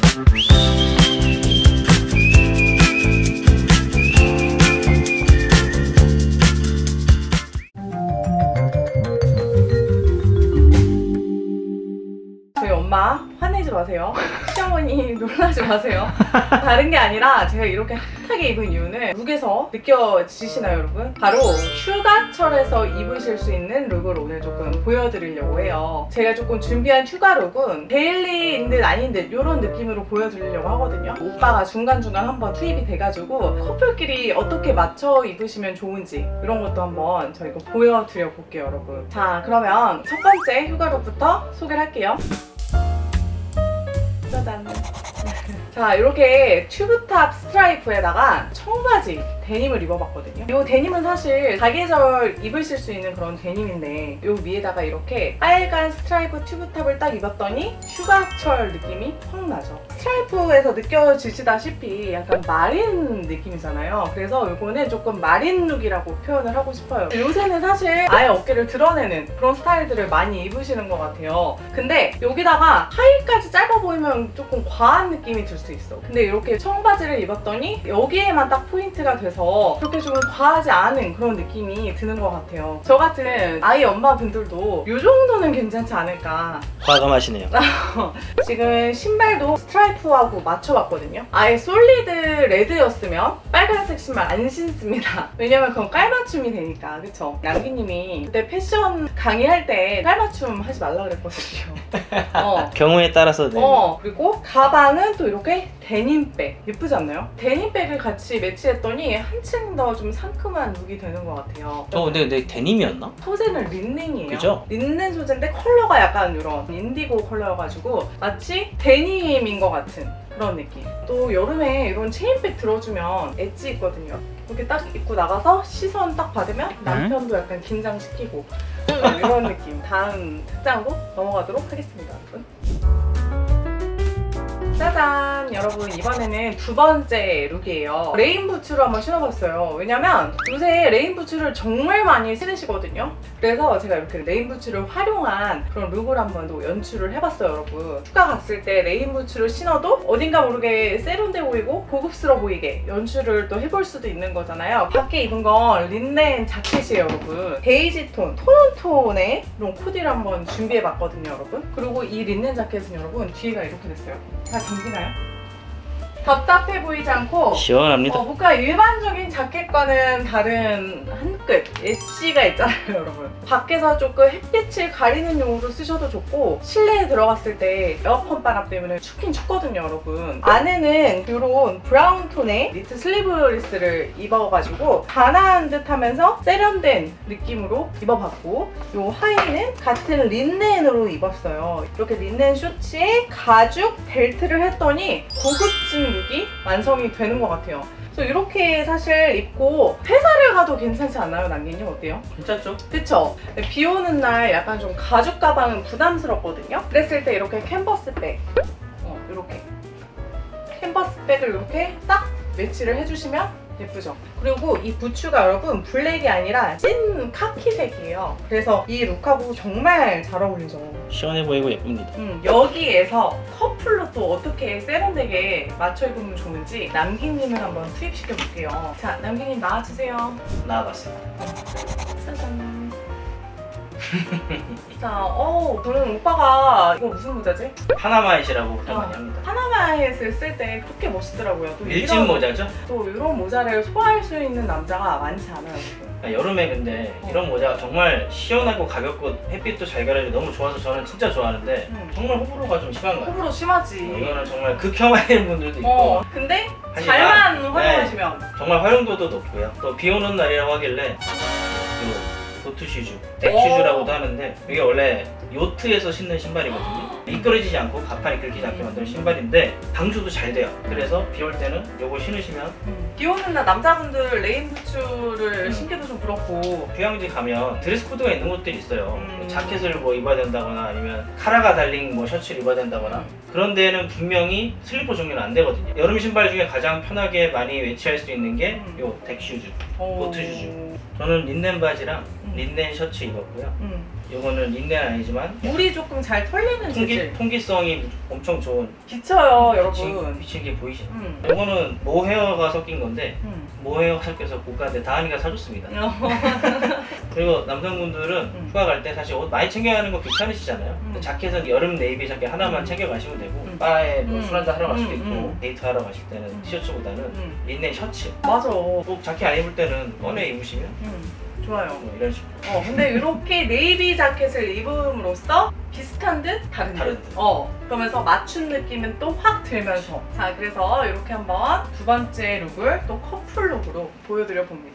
저희 엄마 화내지 마세요. 시어머니 놀라지 마세요. 다른 게 아니라 제가 이렇게 핫하게 입은 이유는 룩에서 느껴지시나요 여러분? 바로 휴가철에서 입으실 수 있는 룩을 오늘 조금 보여드리려고 해요. 제가 조금 준비한 휴가 룩은 데일리인 듯 아닌 듯 이런 느낌으로 보여드리려고 하거든요. 오빠가 중간중간 한번 투입이 돼가지고 커플끼리 어떻게 맞춰 입으시면 좋은지 이런 것도 한번 저희가 보여드려 볼게요 여러분. 자, 그러면 첫 번째 휴가 룩부터 소개를 할게요. 짜잔. 자, 이렇게 튜브탑 스트라이프에다가 청바지 데님을 입어봤거든요. 이 데님은 사실 사계절 입으실 수 있는 그런 데님인데 이 위에다가 이렇게 빨간 스트라이프 튜브탑을 딱 입었더니 휴가철 느낌이 확 나죠. 스트라이프에서 느껴지시다시피 약간 마린 느낌이잖아요. 그래서 이거는 조금 마린 룩이라고 표현을 하고 싶어요. 요새는 사실 아예 어깨를 드러내는 그런 스타일들을 많이 입으시는 것 같아요. 근데 여기다가 하의까지 짧아 보이면 조금 과한 느낌이 들 수 있어. 근데 이렇게 청바지를 입었더니 여기에만 딱 포인트가 돼서 그렇게 좀 과하지 않은 그런 느낌이 드는 것 같아요. 저 같은 아이 엄마분들도 이 정도는 괜찮지 않을까. 과감하시네요. 지금 신발도 스트라이프하고 맞춰봤거든요. 아예 솔리드 레드였으면 빨간색 신발 안 신습니다. 왜냐면 그건 깔맞춤이 되니까. 그쵸? 남기님이 그때 패션 강의할 때 깔맞춤 하지 말라 그랬거든요. 경우에 따라서 네. 그리고 가방은 또 이렇게 데님백 예쁘지 않나요? 데님백을 같이 매치했더니 한층 더 좀 상큼한 룩이 되는 것 같아요. 근데 데님이었나? 소재는 린넨이에요. 그죠? 린넨 소재인데 컬러가 약간 이런 인디고 컬러여가지고 마치 데님인 것 같은 그런 느낌. 또 여름에 이런 체인백 들어주면 엣지 있거든요. 이렇게 딱 입고 나가서 시선 딱 받으면 남편도 약간 긴장시키고 이런 느낌. 다음 특장으로 넘어가도록 하겠습니다 여러분. 짜잔! 여러분, 이번에는 두 번째 룩이에요. 레인 부츠로 한번 신어봤어요. 왜냐면 요새 레인 부츠를 정말 많이 신으시거든요. 그래서 제가 이렇게 레인 부츠를 활용한 그런 룩을 한번 또 연출을 해봤어요 여러분. 휴가 갔을 때 레인 부츠를 신어도 어딘가 모르게 세련돼 보이고 고급스러워 보이게 연출을 또 해볼 수도 있는 거잖아요. 밖에 입은 건 린넨 자켓이에요 여러분. 베이지 톤, 톤온톤의 이런 코디를 한번 준비해봤거든요 여러분. 그리고 이 린넨 자켓은 여러분 뒤가 이렇게 됐어요. 잘 잠기나요? 답답해 보이지 않고 시원합니다. 뭔가 일반적인 자켓과는 다른 한 끗 엣지가 있잖아요 여러분. 밖에서 조금 햇빛을 가리는 용으로 쓰셔도 좋고 실내에 들어갔을 때 에어컨 바람 때문에 춥긴 춥거든요 여러분. 안에는 이런 브라운 톤의 니트 슬리브리스를 입어가지고 단아한 듯 하면서 세련된 느낌으로 입어봤고, 이 하의는 같은 린넨으로 입었어요. 이렇게 린넨 쇼츠에 가죽 벨트를 했더니 고급진 룩이 완성이 되는 것 같아요. 그래서 이렇게 사실 입고 회사를 가도 괜찮지 않나요, 남기님? 어때요? 괜찮죠? 그쵸? 비 오는 날 약간 좀 가죽 가방은 부담스럽거든요? 그랬을 때 이렇게 캔버스백, 이렇게 캔버스백을 이렇게 딱 매치를 해주시면 예쁘죠? 그리고 이 부츠가 여러분 블랙이 아니라 찐 카키색이에요. 그래서 이 룩하고 정말 잘 어울리죠. 시원해 보이고 예쁩니다. 여기에서 커플로 또 어떻게 세련되게 맞춰 입으면 좋은지 남기님을 한번 투입시켜 볼게요. 자, 남기님 나와주세요. 나와봤어요. 짜잔. 자, 저는 오빠가 이거 무슨 모자지? 파나마잇이라고 그렇게 많이 합니다. 파나마잇을 쓸 때 그렇게 멋있더라고요. 또 일진 모자죠? 또 이런 모자를 소화할 수 있는 남자가 많지 않아요. 여름에 근데 이런 모자가 정말 시원하고 가볍고 햇빛도 잘 가려주고 너무 좋아서 저는 진짜 좋아하는데 정말 호불호가 좀 심한 거예요. 호불호 심하지. 이거는 정말 극혐하는 분들도 있고 근데 하지만, 잘만 활용하시면 정말 활용도도 높고요. 또 비 오는 날이라고 하길래 보트 슈즈, 덱 슈즈라고도 하는데 이게 원래 요트에서 신는 신발이거든요. 미끄러지지 않고 가판이 긁히지 않게 만든 신발인데 방수도 잘 돼요. 그래서 비 올 때는 요거 신으시면 비 오는 날 남자분들 레인 부츠를 신기도 좀 그렇고 휴양지 가면 드레스 코드가 있는 곳들이 있어요. 자켓을 뭐 입어야 된다거나 아니면 카라가 달린 뭐 셔츠를 입어야 된다거나 그런 데는 분명히 슬리퍼 종류는 안 되거든요. 여름 신발 중에 가장 편하게 많이 외치할 수 있는 게 요 덱 슈즈, 보트 슈즈. 저는 린넨 바지랑 린넨 셔츠 입었고요. 이거는 린넨 아니지만 물이 조금 잘 털리는 재질. 통기성이 엄청 좋은 비쳐요 여러분. 비친 게 보이시죠? 이거는 모헤어가 섞인 건데 모헤어가 섞여서 고가인데 다은이가 사줬습니다. 그리고 남성분들은 휴가 갈 때 사실 옷 많이 챙겨가는 거 귀찮으시잖아요. 자켓은 여름 네이비 자켓 하나만 챙겨가시면 되고 바에 뭐 술 한잔 하러 갈 수도 있고 데이트하러 가실 때는 티셔츠보다는 린넨 셔츠. 맞아. 꼭 자켓 안 입을 때는 꺼내 입으시면 좋아요. 뭐 이런 식으로. 근데 이렇게 네이비 자켓을 입음으로써 비슷한 듯 다른 듯. 그러면서 맞춘 느낌은 또 확 들면서. 자, 그래서 이렇게 한번 두 번째 룩을 또 커플 룩으로 보여드려 봅니다.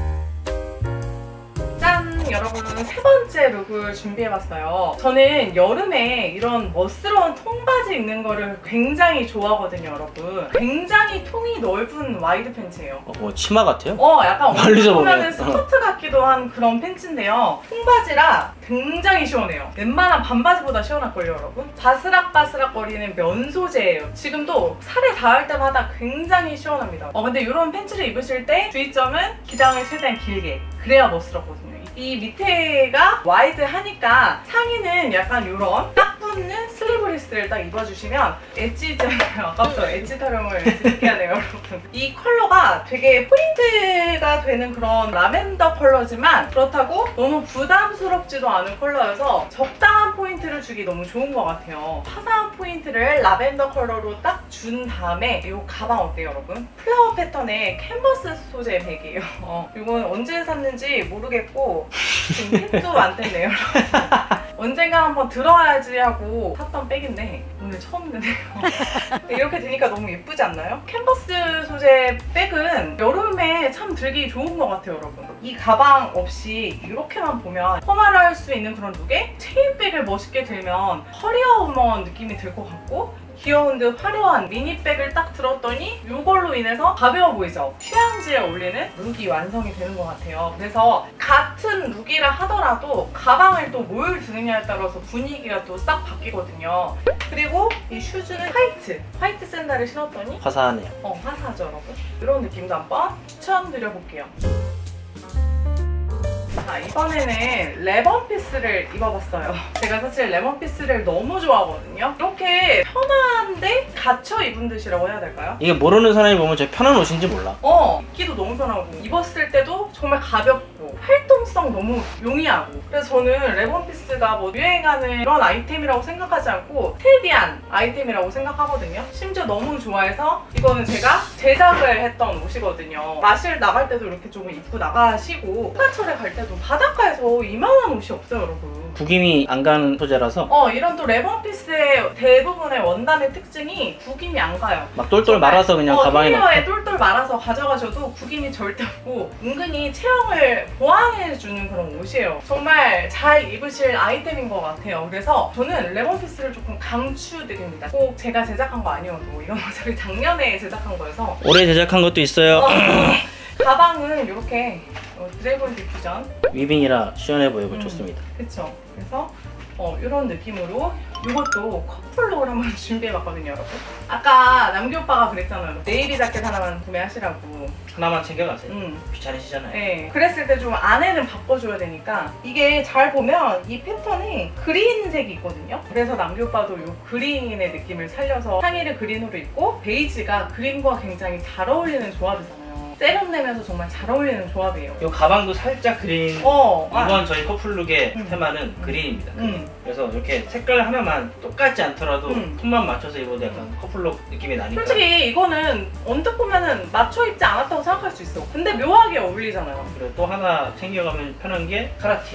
짠! 여러분, 세 번째 룩을 준비해봤어요. 저는 여름에 이런 멋스러운 통바지 입는 거를 굉장히 좋아하거든요, 여러분. 굉장히 통이 넓은 와이드 팬츠예요. 뭐 치마 같아요? 약간 멀리서 보면 스커트 같기도 한 그런 팬츠인데요. 통바지라 굉장히 시원해요. 웬만한 반바지보다 시원할걸요, 여러분? 바스락바스락 거리는 면 소재예요. 지금도 살에 닿을 때마다 굉장히 시원합니다. 근데 이런 팬츠를 입으실 때 주의점은 기장을 최대한 길게. 그래야 멋스럽거든요. 이 밑에가 와이드하니까 상의는 약간 이런 딱 붙는 슬리브리스를 딱 입어주시면 엣지잖아요. 아까부터 엣지 타령을 재밌게 하네요, 여러분. 이 컬러가 되게 포인트가 되는 그런 라벤더 컬러지만 그렇다고 너무 부담스럽지도 않은 컬러여서 적당한 포인트를 주기 너무 좋은 것 같아요. 화사한 포인트를 라벤더 컬러로 딱 준 다음에 이 가방 어때요, 여러분? 플라워 패턴의 캔버스 소재 백이에요. 이건 언제 샀는지 모르겠고 지금 캔도 안 뗐네요. 언젠가 한번 들어야지 하고 샀던 백인데 오늘 처음 드네요. 이렇게 되니까 너무 예쁘지 않나요? 캔버스 소재 백은 여름에 참 들기 좋은 것 같아요, 여러분. 이 가방 없이 이렇게만 보면 펌화를 할 수 있는 그런 룩에 체인백을 멋있게 들면 허리어우먼 느낌이 들 것 같고 귀여운 듯 화려한 미니백을 딱 들었더니 이걸로 인해서 가벼워 보이죠? 휴양지에 어울리는 룩이 완성이 되는 것 같아요. 그래서 같은 룩이라 하더라도 가방을 또 뭘 드느냐에 따라서 분위기가 또 싹 바뀌거든요. 그리고 이 슈즈는 화이트 샌들을 신었더니 화사하네요. 화사하죠, 여러분? 이런 느낌도 한번 추천드려볼게요. 자, 이번에는 레번 피스를 입어봤어요. 제가 사실 레번 피스를 너무 좋아하거든요. 이렇게 편한데 갇혀 입은 듯이라고 해야 될까요? 이게 모르는 사람이 보면 제 편한 옷인지 몰라. 입기도 너무 편하고 입었을 때도 정말 가볍고 활동성 너무 용이하고 그래서 저는 레번 피스가 뭐 유행하는 그런 아이템이라고 생각하지 않고 트렌디한 아이템이라고 생각하거든요. 심지어 너무 좋아해서 이거는 제가 제작을 했던 옷이거든요. 마실 나갈 때도 이렇게 좀 입고 나가시고 휴가철에 갈 때도 바닷가에서 이만한 옷이 없어요, 여러분. 구김이 안 가는 소재라서 이런 또 레번 피스의 대부분의 원단의 특징이 구김이 안 가요. 막 똘똘 말아서 그냥 가방에 넣고 에 똘똘 말아서 가져가셔도 구김이 절대 없고 은근히 체형을 보완해주는 그런 옷이에요. 정말 잘 입으실 아이템인 것 같아요. 그래서 저는 레번 피스를 조금 강추드립니다. 꼭 제가 제작한 거 아니어도 이건 어차피 작년에 제작한 거여서 올해 제작한 것도 있어요. 가방은 이렇게 드래곤 디퓨전 위빙이라 시원해 보이고 좋습니다. 그쵸. 그래서 이런 느낌으로 이것도 커플룩을 한번 준비해봤거든요, 여러분. 아까 남규 오빠가 그랬잖아요. 네이비 자켓 하나만 구매하시라고. 하나만 챙겨가세요. 귀찮으시잖아요. 네. 그랬을 때 좀 안에는 바꿔줘야 되니까 이게 잘 보면 이 패턴이 그린색이 있거든요. 그래서 남규 오빠도 이 그린의 느낌을 살려서 상의를 그린으로 입고 베이지가 그린과 굉장히 잘 어울리는 조합이잖아요. 세련내면서 정말 잘 어울리는 조합이에요. 이 가방도 살짝 그린. 이번 저희 커플룩의 테마는 그린입니다. 그래서 이렇게 색깔 하나만 똑같지 않더라도 톤만 맞춰서 입어도 약간 커플룩 느낌이 나니까. 솔직히 이거는 언뜻 보면은 맞춰 입지 않았다고 생각할 수 있어. 근데 묘하게 어울리잖아요. 그리고 또 하나 챙겨가면 편한 게 카라티.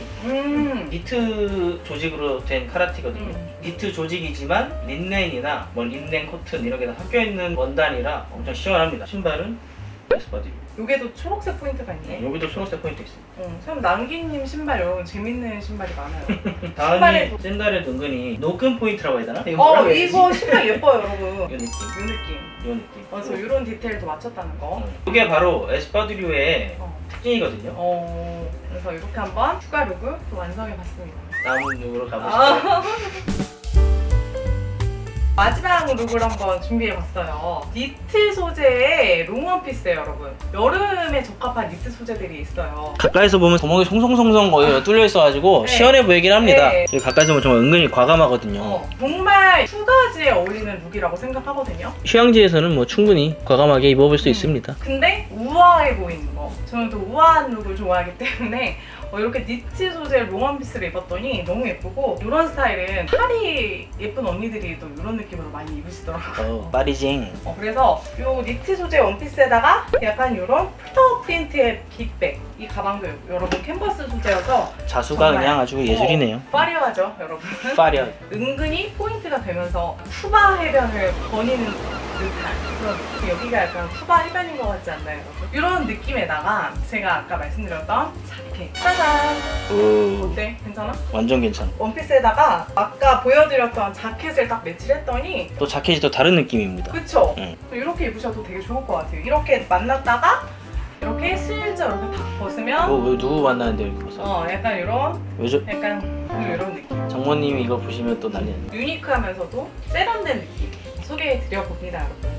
니트 조직으로 된 카라티거든요. 니트 조직이지만 린넨이나 뭐 린넨 코튼 이런 게 다 섞여있는 원단이라 엄청 시원합니다. 신발은 에스파듀. 여기도 초록색 포인트가 있네. 여기도 초록색 포인트 있어요. 참 남기님 신발 여러분 재밌는 신발이 많아요. 다은이 샌들에도 은근히 노끈 포인트라고 해야 되나? 이거 신발 예뻐요, 여러분. 이 느낌. 이 느낌. 느낌. 그래서 이런 디테일도 맞췄다는 거. 이게 바로 에스파듀의 특징이거든요. 그래서 이렇게 한번 추가 룩을 또 완성해봤습니다. 다음 룩으로 가보시죠. 마지막 룩을 한번 준비해봤어요. 니트 소재의 롱원피스예요, 여러분. 여름에 적합한 니트 소재들이 있어요. 가까이서 보면 구멍이 송송송송 거의 뚫려 있어가지고 네. 시원해 보이긴 합니다. 네. 가까이서 보면 정말 은근히 과감하거든요. 정말 휴가지에 어울리는 룩이라고 생각하거든요. 휴양지에서는 뭐 충분히 과감하게 입어볼 수 있습니다. 근데 우아해 보이는 거. 저는 또 우아한 룩을 좋아하기 때문에 이렇게 니트 소재의 롱원피스를 입었더니 너무 예쁘고, 이런 스타일은 파리 예쁜 언니들이 또 이런 느낌으로 많이 입으시더라고요. 파리징. 그래서 이 니트 소재 원피스에다가 약간 이런 플라워 프린트의 빅백, 이 가방도 여러분 캔버스 소재여서 자수가 정말, 그냥 아주 예술이네요. 파리하죠 여러분. 파리어. 은근히 포인트가 되면서 쿠바 해변을 거니는 듯한 그런 느낌. 여기가 약간 쿠바 해변인 것 같지 않나요, 여러분? 이런 느낌에다가 제가 아까 말씀드렸던 자켓 짜잔! 오, 어때? 괜찮아? 완전 괜찮아. 원피스에다가 아까 보여드렸던 자켓을 딱 매치를 했더니, 또 자켓이 또 다른 느낌입니다. 그쵸? 응. 이렇게 입으셔도 되게 좋을 것 같아요. 이렇게 만났다가 이렇게 슬쩍 이렇게 탁 벗으면 왜 누구 만나는데 이렇게 벗어? 약간 이런 왜죠? 약간 이런 느낌. 장모님이 이거 보시면 또 난리 나요. 유니크하면서도 세련된 느낌 소개해드려봅니다, 여러분.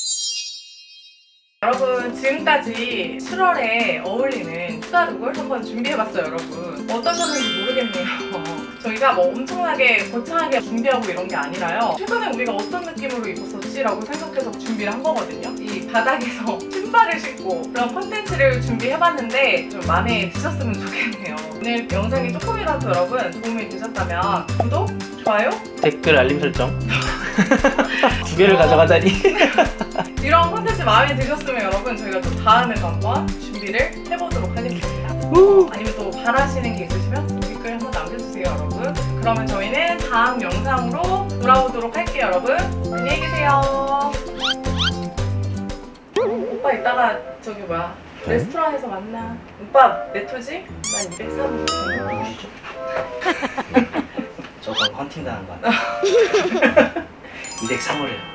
여러분, 지금까지 7월에 어울리는 휴가룩을 한번 준비해봤어요, 여러분. 어떠셨는지 모르겠네요. 저희가 뭐 엄청나게 거창하게 준비하고 이런 게 아니라요. 최근에 우리가 어떤 느낌으로 입었었지라고 생각해서 준비를 한 거거든요. 이 바닥에서 신발을 신고 그런 콘텐츠를 준비해봤는데 좀 마음에 드셨으면 좋겠네요. 오늘 영상이 조금이라도 여러분 도움이 되셨다면 구독, 좋아요, 댓글 알림 설정. 두 개를 가져가다니. 이런 콘텐츠 마음에 드셨으면 여러분 저희가 또 다음에도 한번 준비를 해보도록 하겠습니다. 아니면 또 바라시는 게 있으시면 댓글 한번 남겨주세요, 여러분. 그러면 저희는 다음 영상으로 돌아오도록 할게요, 여러분. 안녕히 계세요. 오빠 이따가 저기 뭐야 레스토랑에서 만나. 오빠 몇 호지? 난 203호. 누구시죠? 저건 헌팅 당한 거 아니야? 203호래요.